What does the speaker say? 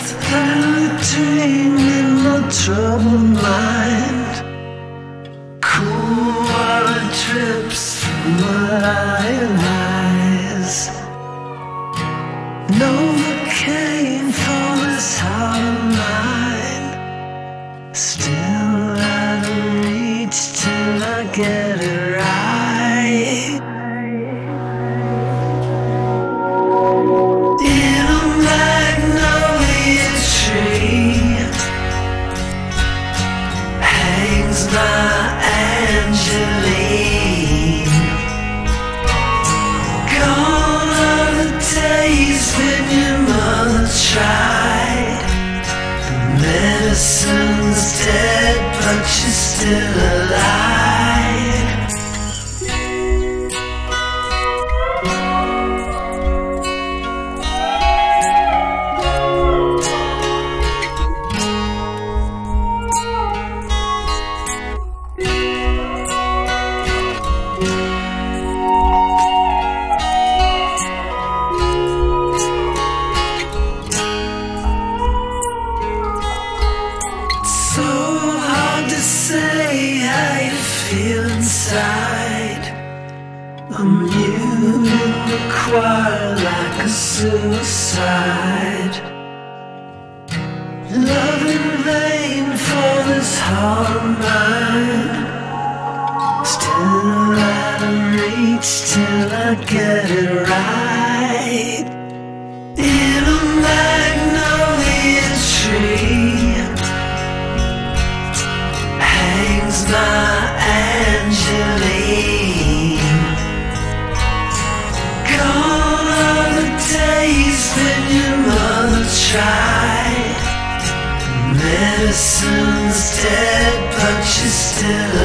floating in my troubled mind. Cool water drips from my lying eyes. Novocaine for this heart of mine. Still out of reach till I get it right. In a magnolia tree hangs my Angeline. Gone are the days when your mother tried. The medicine's dead, but you're still alive. So hard to say how you feel inside. I'm mute in the choir like a suicide. Love in vain for this heart of mine. Still out of reach till I get it right. In a magnolia tree hangs my Angeline. Gone are the days when your mother tried. Medicine's dead, but you're still